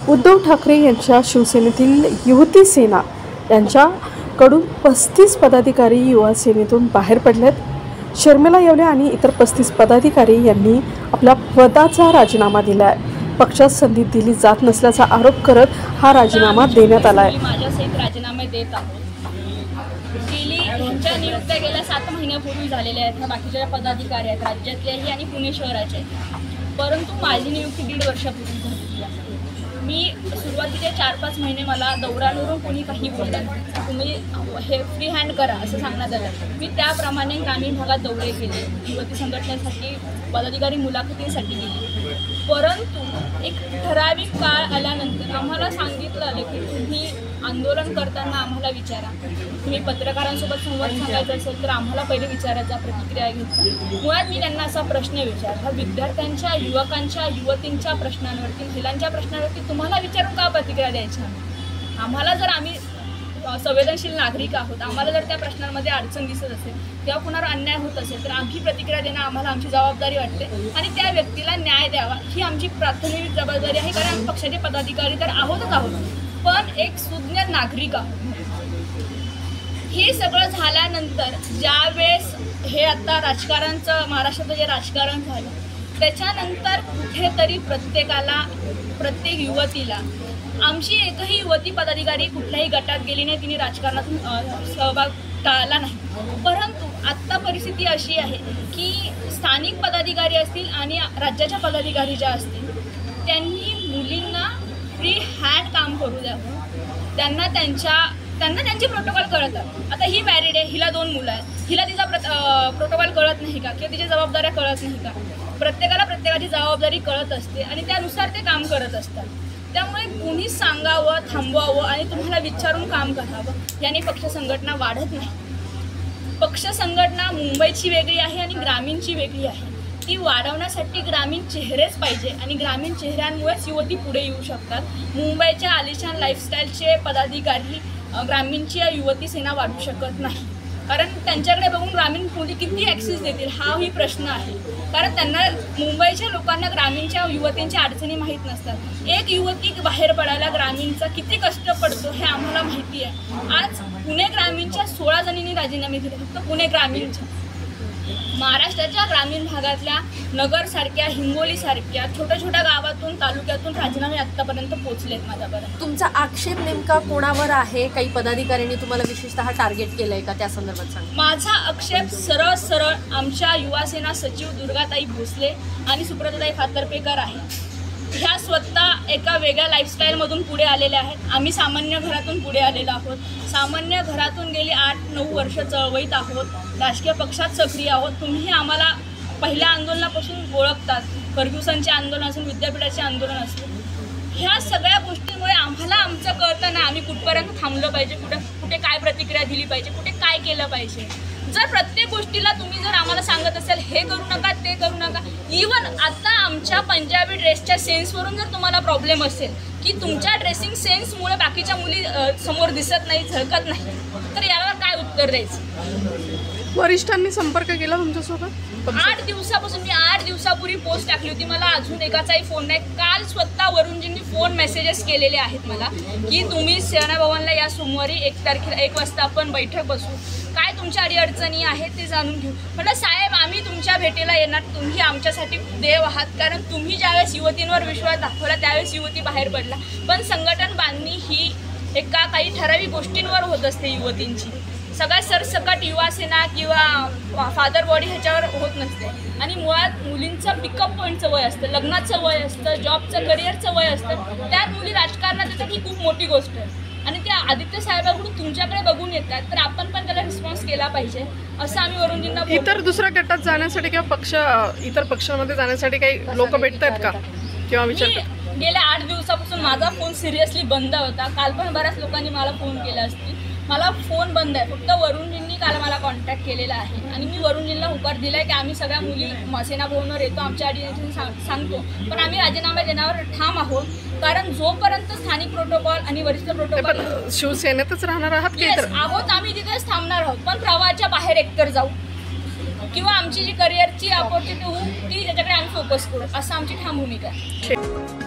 उद्धव ठाकरे यांच्या शिवसेनेतील युवती सेना यांच्याकडून 35 पदाधिकारी युवा सेनेतून बाहेर पडलेत। शर्मिला येवले आणि इतर 35 पदाधिकारी यांनी आपल्या पदाचा राजीनामा दिला आहे। पक्षात संधी दिली जात नसल्याचा आरोप करत हा राजीनामा देण्यात आला आहे। माझ्यासहित राजीनामे देत आहोत। यांच्या नियुक्त्या गेल्या 7 महिन्यापूर्वी झालेल्या आहेत। ह्या बाकीच्या पदाधिकारी आहेत राज्यातलेही आणि पुणे शहराचे, परंतु माझी नियुक्ती 1.5 वर्षापूर्वी झालेली आहे। मी सुरुवातीचे 4-5 महिने मला दौऱ्यांवरून कोणी काही बोललं, तुम्ही हे फ्री हँड करा असं सांगण्यात आलं। मी त्याप्रमाणे ग्रामीण भागात दौरे केले, युवती संघटनेसाठी पदाधिकारी मुलाखतीसाठी गेले, परंतु एक ठराविक काळ आल्यानंतर आम्हाला सांगितलं आलं की तुम्ही आंदोलन करताना आम्हाला विचारा, तुम्ही पत्रकारांसोबत संवाद साधायचा असेल तर आम्हाला पहिले विचारायचा, प्रतिक्रिया घ्यायचा। मुळात मी त्यांना असा प्रश्न विचारला, विद्यार्थ्यांच्या, युवकांच्या, युवतींच्या प्रश्नांवरती, महिलांच्या प्रश्नांवरती तुम्हाला विचारून का प्रतिक्रिया द्यायच्या? आम्हाला जर आम्ही संवेदनशील नागरिक आहोत, आम्हाला जर त्या प्रश्नांमध्ये अडचण दिसत असेल किंवा कुणावर अन्याय होत असेल तर आम्ही प्रतिक्रिया देणं आम्हाला आमची जबाबदारी वाटते आणि त्या व्यक्तीला न्याय द्यावा ही आमची प्राथमिक जबाबदारी आहे। कारण आम्ही पक्षाचे पदाधिकारी तर आहोतच आहोत, पण एक सुज्ञ नागरिक आहोत। हे सगळं झाल्यानंतर ज्यावेळेस हे आता राजकारणचं, महाराष्ट्राचं जे राजकारण झालं त्याच्यानंतर कुठेतरी प्रत्येकाला, प्रत्येक युवतीला, आमची एकही युवती पदाधिकारी कुठल्याही गटात गेली नाही, तिने राजकारणातून सहभाग टाळला नाही। परंतु आत्ता परिस्थिती अशी आहे की स्थानिक पदाधिकारी असतील आणि राज्याच्या पदाधिकारी ज्या असतील त्यांनी मुलींना फ्री हँड काम करू द्यावं। त्यांना त्यांचे प्रोटोकॉल कळतात। आता ही मॅरिड आहे, हिला 2 मुलं आहेत, हिला तिचा प्रोटोकॉल कळत नाही का किंवा तिच्या जबाबदाऱ्या कळत नाही का? प्रत्येकाला प्रत्येकाची जबाबदारी कळत असते आणि त्यानुसार ते काम करत असतात। त्यामुळे कुणी सांगावं, थांबवावं आणि तुम्हाला विचारून काम करावं याने पक्ष संघटना वाढत नाही। पक्ष संघटना मुंबईची वेगळी आहे आणि ग्रामीणची वेगळी आहे। ती वाढवण्यासाठी ग्रामीण चेहरेच पाहिजे आणि ग्रामीण चेहऱ्यांमुळेच युवती पुढे येऊ शकतात। मुंबईच्या आलिशान लाईफस्टाईलचे पदाधिकारी ग्रामीणची युवती सेना वाढू शकत नाही, कारण त्यांच्याकडे बघून ग्रामीण मुली किती ॲक्सेस देतील हाही प्रश्न आहे। कारण त्यांना, मुंबईच्या लोकांना ग्रामीणच्या युवतींच्या अडचणी माहीत नसतात। एक युवती बाहेर पडायला ग्रामीणचा किती कष्ट पडतो हे आम्हाला माहिती आहे। आज पुणे ग्रामीणच्या 16 जणींनी राजीनामे दिले, फक्त पुणे ग्रामीणच्या। महाराष्ट्राच्या ग्रामीण भागातल्या नगरसारख्या, हिंगोलीसारख्या छोट्या छोट्या गावातून, तालुक्यातून राजीनामे आत्तापर्यंत पोहोचलेत माझ्यापर्यंत। तुमचा आक्षेप नेमका कोणावर आहे? काही पदाधिकाऱ्यांनी तुम्हाला विशेषतः टार्गेट केलंय का? त्या संदर्भात सांगा। माझा आक्षेप सरळ आमच्या युवासेना सचिव दुर्गाताई भोसले आणि सुप्रताताई फातर्पेकर आहे। ह्या स्वतः एका वेगळ्या लाईफस्टाईलमधून पुढे आलेल्या आहेत। आम्ही सामान्य घरातून पुढे आलेलो आहोत। सामान्य घरातून गेली 8-9 वर्ष चळवळीत आहोत, राजकीय पक्षात सक्रिय आहोत। तुम्ही आम्हाला पहिल्या आंदोलनापासून ओळखतात, फर्ग्युसनचे आंदोलन असून, विद्यापीठाचे आंदोलन असून, ह्या सगळ्या गोष्टींमुळे आम्हाला आमचं कळतं ना आम्ही कुठपर्यंत थांबलं पाहिजे, कुठे काय प्रतिक्रिया दिली पाहिजे, कुठे काय केलं पाहिजे। जर प्रत्येक गोष्टीला तुम्ही जर आम्हाला सांगत असाल हे करू नका, ते करू नका, इवन आता आमच्या पंजाबी ड्रेसच्या सेन्सवरून जर तुम्हाला प्रॉब्लेम असेल की तुमच्या ड्रेसिंग सेन्समुळे बाकीच्या मुली समोर दिसत नाही, झळकत नाही, तर यावर काय उत्तर द्यायचं? वरिष्ठांनी संपर्क केला तुमच्यासोबत? 8 दिवसापासून, मी 8 दिवसापूर्वी पोस्ट टाकली होती, मला अजून एकाचाही फोन नाही। काल स्वतः वरुणजींनी फोन मेसेजेस केलेले आहेत मला की तुम्ही सेना भवनला या सोमवारी 1 तारखेला 1 वाजता आपण बैठक बसू, काय तुमच्या अडीअडचणी आहेत ते जाणून घेऊ। म्हटलं साहेब आम्ही तुमच्या भेटीला येणार, तुम्ही आमच्यासाठी देव आहात, कारण तुम्ही ज्यावेळेस युवतींवर विश्वास दाखवला त्यावेळेस युवती बाहेर पडला। पण संघटन बांधणी ही एका काही ठराविक गोष्टींवर होत असते युवतींची, सगळ्या सरसकट युवासेना किंवा फादर बॉडी ह्याच्यावर होत नसते। आणि मुळात मुलींचं पिकअप पॉईंटचं वय असतं, लग्नाचं वय असतं, जॉबचं, करिअरचं वय असतं, त्यात मुली राजकारणात येतात ही खूप मोठी गोष्ट आहे। आणि त्या आदित्य साहेबांकडून तुमच्याकडे बघून येतात तर आपण पण त्याला रिस्पॉन्स केला पाहिजे असं आम्ही वरुणजींना। इतर दुसऱ्या गटात जाण्यासाठी किंवा इतर पक्षामध्ये जाण्यासाठी काही लोक भेटतात का किंवा विचारतात? गेल्या 8 दिवसापासून माझा फोन सिरियसली बंद होता। काल पण बऱ्याच लोकांनी मला फोन केला असतील, मला फोन बंद आहे। फक्त वरुणजींनी काल मला कॉन्टॅक्ट केलेला आहे आणि मी वरुणजींना होकार दिला आहे की आम्ही सगळ्या मुली सेना भवनवर येतो, आमच्या अडीअडचणी सांगतो, पण आम्ही राजीनामा देण्यावर ठाम आहोत। कारण जोपर्यंत स्थानिक प्रोटोकॉल आणि वरिष्ठ प्रोटोकॉल, शिवसेनेतच राहणार आहात की आहोत, आम्ही तिथेच थांबणार आहोत, पण प्रवाहाच्या बाहेर एकतर जाऊ किंवा आमची जी करिअरची अपॉर्च्युनिटी होऊ ती त्याच्याकडे आम्ही फोकस करू, असं आमची ठाम भूमिका आहे।